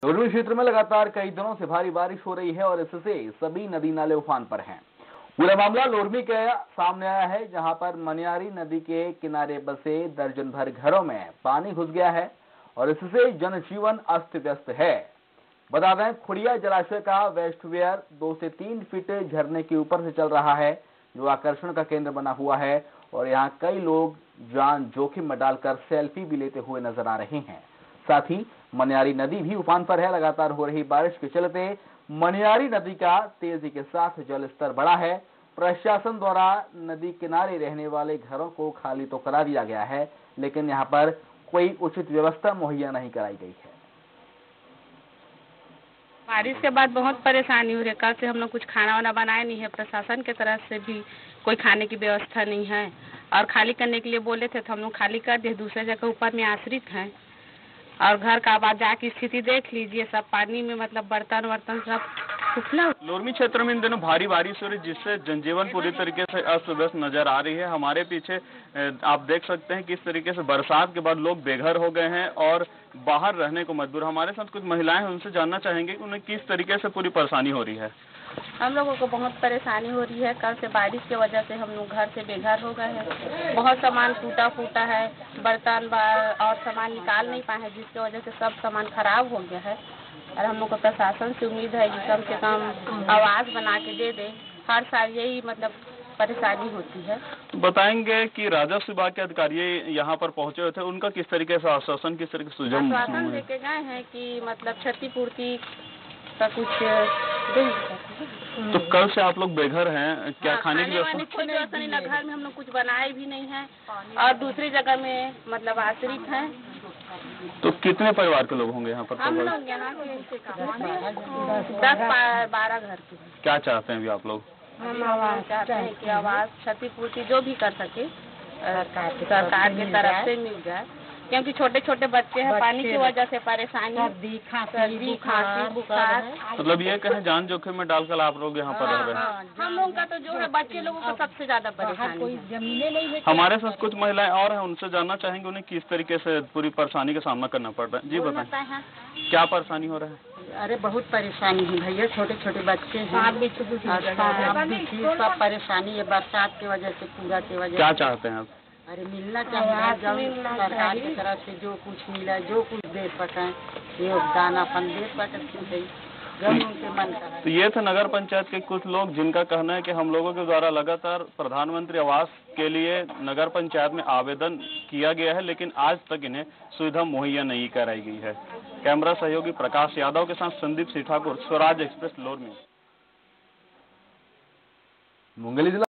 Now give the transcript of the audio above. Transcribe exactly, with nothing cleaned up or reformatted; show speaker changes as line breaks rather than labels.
लोरमी क्षेत्र में लगातार कई दिनों से भारी बारिश हो रही है और इससे सभी नदी नाले उफान पर हैं। पूरा मामला लोरमी के सामने आया है, जहां पर मनियारी नदी के किनारे बसे दर्जन भर घरों में पानी घुस गया है और इससे जनजीवन अस्त व्यस्त है। बता दें, खुड़िया जलाशय का वेस्टवेयर दो से तीन फीट झरने के ऊपर से चल रहा है, जो आकर्षण का केंद्र बना हुआ है और यहाँ कई लोग जान जोखिम में डालकर सेल्फी भी लेते हुए नजर आ रहे हैं। साथ ही मनियारी नदी भी उफान पर है। लगातार हो रही बारिश के चलते मनियारी नदी का तेजी के साथ जल स्तर बढ़ा है। प्रशासन द्वारा नदी किनारे रहने वाले घरों को खाली तो करा दिया गया है, लेकिन यहाँ पर कोई उचित व्यवस्था मुहैया नहीं कराई गई है।
बारिश के बाद बहुत परेशानी हो रही है। कल से हम लोग कुछ खाना वाना बनाए नहीं है। प्रशासन के तरफ से भी कोई खाने की व्यवस्था नहीं है और खाली करने के लिए बोले थे तो हम लोग खाली कर दिए। दूसरे जगह ऊपर में आश्रित हैं और घर का बाजार की स्थिति देख लीजिए, सब पानी में, मतलब बर्तन वर्तन सब खुफला।
लोरमी क्षेत्र में इन दिनों भारी बारिश हो रही है, जिससे जनजीवन पूरी तरीके से अस्त व्यस्त नजर आ रही है। हमारे पीछे आप देख सकते हैं किस तरीके से बरसात के बाद लोग बेघर हो गए हैं और बाहर रहने को मजबूर। हमारे साथ कुछ महिलाएं हैं, उनसे जानना चाहेंगे कि उन्हें किस तरीके से पूरी परेशानी हो रही है।
हम लोगों को बहुत परेशानी हो रही है। कल से बारिश की वजह से हम लोग घर से बेघर हो गए हैं। बहुत सामान टूटा फूटा है, बर्तन और सामान निकाल नहीं पाए हैं, जिसकी वजह से सब सामान खराब हो गया है। और हम लोग को प्रशासन से उम्मीद है कि कम से कम आवास बना के दे दे। हर साल यही मतलब परेशानी होती है।
तो बताएंगे कि राजस्व विभाग के अधिकारी यहाँ पर पहुंचे हुए थे, उनका किस तरीके से आश्वासन, किस तरीके से सुझाव
आश्वासन देके गए हैं कि मतलब क्षतिपूर्ति का कुछ।
तो कल से आप लोग बेघर हैं, क्या
हाँ,
खाने की व्यवस्था?
कोई व्यवस्था नहीं, घर में हम लोग कुछ बनाए भी नहीं है और दूसरी जगह में मतलब आश्रित हैं।
तो कितने परिवार के लोग होंगे यहाँ पर?
हम लोग यहाँ के दस बारह घर के।
क्या चाहते हैं अभी आप लोग?
हम आवास चाहते हैं कि आवास क्षतिपूर्ति जो भी कर सके सरकार की तरफ से मिल जाए, क्योंकि छोटे छोटे बच्चे हैं, पानी की वजह से परेशानी, सर्दी खांसी बुखार।
मतलब ये कहें जान जोखिम में डालकर आप लोग यहाँ पर रह रहे हैं।
हम लोगों का तो जो है, बच्चे लोगों को सबसे ज्यादा परेशानी, कोई जमीनें नहीं है।
हमारे साथ कुछ महिलाएं और हैं, उनसे जानना चाहेंगे उन्हें किस तरीके से पूरी परेशानी का सामना करना पड़ रहा है। जी बताएं, क्या परेशानी हो रहा है?
अरे बहुत परेशानी है भैया, छोटे छोटे बच्चे हैं, सब परेशानी है बरसात की वजह से, पूरा की वजह।
क्या चाहते हैं आप?
अरे मिलना चाहिए, जब सरकार की तरफ से जो कुछ मिला, जो कुछ दे सकें, योगदान अपन दे सकते उनके मन का।
तो ये थे नगर पंचायत के कुछ लोग, जिनका कहना है कि हम लोगों के द्वारा लगातार प्रधानमंत्री आवास के लिए नगर पंचायत में आवेदन किया गया है, लेकिन आज तक इन्हें सुविधा मुहैया नहीं कराई गई है। कैमरा सहयोगी प्रकाश यादव के साथ संदीप सिंह ठाकुर, स्वराज एक्सप्रेस, लोरमी।
मुंगेली जिला